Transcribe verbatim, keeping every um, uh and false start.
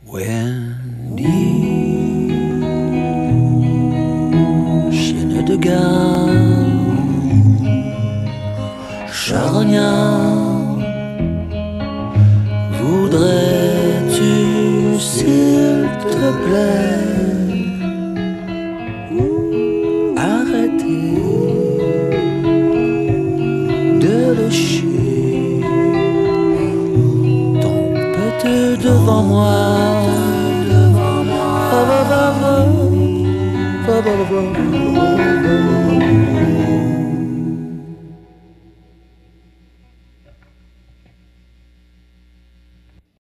Wendy, chienne de gare, charognard, voudrais-tu, s'il te plaît, arrêter de lécher ton petit devant moi?